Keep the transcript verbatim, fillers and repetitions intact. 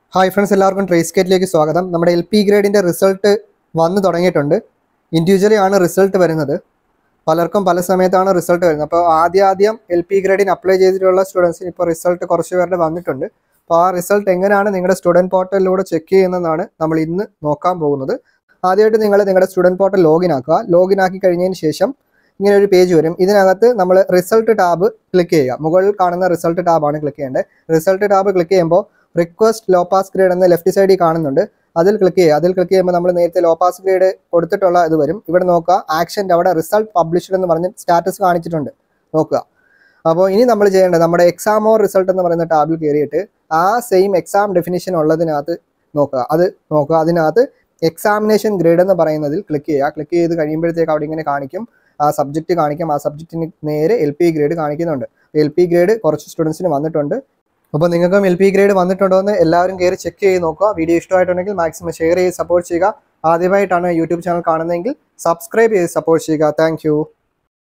Hi friends, എല്ലാവർക്കും ട്രേസ്കേറ്റിലേക്ക് സ്വാഗതം. നമ്മുടെ എൽ പി ഗ്രേഡിൻ്റെ റിസൾട്ട് വന്നു തുടങ്ങിയിട്ടുണ്ട്. ഇൻഡിവിജ്വലി ആണ് റിസൾട്ട് വരുന്നത്. പലർക്കും പല സമയത്താണ് റിസൾട്ട് വരുന്നത്. അപ്പോൾ ആദ്യം ആദ്യം എൽ പി ഗ്രേഡിന് അപ്ലൈ ചെയ്തിട്ടുള്ള സ്റ്റുഡൻസിന് ഇപ്പോൾ റിസൾട്ട് കുറച്ച് പേരുടെ വന്നിട്ടുണ്ട്. അപ്പോൾ ആ റിസൾട്ട് എങ്ങനെയാണ് നിങ്ങളുടെ സ്റ്റുഡൻറ്റ് പോർട്ടലിലൂടെ ചെക്ക് ചെയ്യുന്നതാണ് നമ്മൾ ഇന്ന് നോക്കാൻ പോകുന്നത്. ആദ്യമായിട്ട് നിങ്ങൾ നിങ്ങളുടെ സ്റ്റുഡൻറ്റ് പോർട്ടൽ ലോഗിൻ ആക്കുക. ലോഗിൻ ആക്കി കഴിഞ്ഞതിന് ശേഷം ഇങ്ങനെ ഒരു പേജ് വരും. ഇതിനകത്ത് നമ്മൾ റിസൾട്ട് ടാബ് ക്ലിക്ക് ചെയ്യുക. മുകളിൽ കാണുന്ന റിസൾട്ട് ടാബാണ് ക്ലിക്ക് ചെയ്യേണ്ടത്. റിസൾട്ട് ടാബ് ക്ലിക്ക് ചെയ്യുമ്പോൾ റിക്വസ്റ്റ് ലോ പാസ് ഗ്രേഡ് എന്ന ലെഫ്റ്റ് സൈഡിൽ കാണുന്നുണ്ട്. അതിൽ ക്ലിക്ക് ചെയ്യുക. അതിൽ ക്ലിക്ക് ചെയ്യുമ്പോൾ നമ്മൾ നേരത്തെ ലോ പാസ് ഗ്രേഡ് കൊടുത്തിട്ടുള്ള ഇത് വരും. ഇവിടെ നോക്കുക, ആക്ഷൻ്റെ അവിടെ റിസൾട്ട് പബ്ലിഷ്ഡ് എന്ന് പറഞ്ഞ് സ്റ്റാറ്റസ് കാണിച്ചിട്ടുണ്ട്. നോക്കുക. അപ്പോൾ ഇനി നമ്മൾ ചെയ്യേണ്ടത് നമ്മുടെ എക്സാം ഓർ റിസൾട്ട് എന്ന് പറയുന്ന ടാബിൽ കയറിയിട്ട് ആ സെയിം എക്സാം ഡെഫിനിഷൻ ഉള്ളതിനകത്ത് നോക്കുക. അത് നോക്കുക. അതിനകത്ത് എക്സാമിനേഷൻ ഗ്രേഡ് എന്ന് പറയുന്നതിൽ ക്ലിക്ക് ചെയ്യുക. ക്ലിക്ക് ചെയ്ത് കഴിയുമ്പോഴത്തേക്ക് അവിടെ ഇങ്ങനെ കാണിക്കും, ആ സബ്ജക്റ്റ് കാണിക്കും. ആ സബ്ജക്റ്റിന് നേരെ എൽ പി ഗ്രേഡ് കാണിക്കുന്നുണ്ട്. എൽ പി ഗ്രേഡ് കുറച്ച് സ്റ്റുഡൻസിന് വന്നിട്ടുണ്ട്. അപ്പോൾ നിങ്ങൾക്കും എൽ പി ഗ്രേഡ് വന്നിട്ടുണ്ടോ എന്ന് എല്ലാവരും കയറി ചെക്ക് ചെയ്ത് നോക്കുക. വീഡിയോ ഇഷ്ടമായിട്ടുണ്ടെങ്കിൽ മാക്സിമം ഷെയർ ചെയ്ത് സപ്പോർട്ട് ചെയ്യുക. ആദ്യമായിട്ടാണ് യൂട്യൂബ് ചാനൽ കാണുന്നതെങ്കിൽ സബ്സ്ക്രൈബ് ചെയ്ത് സപ്പോർട്ട് ചെയ്യുക. താങ്ക്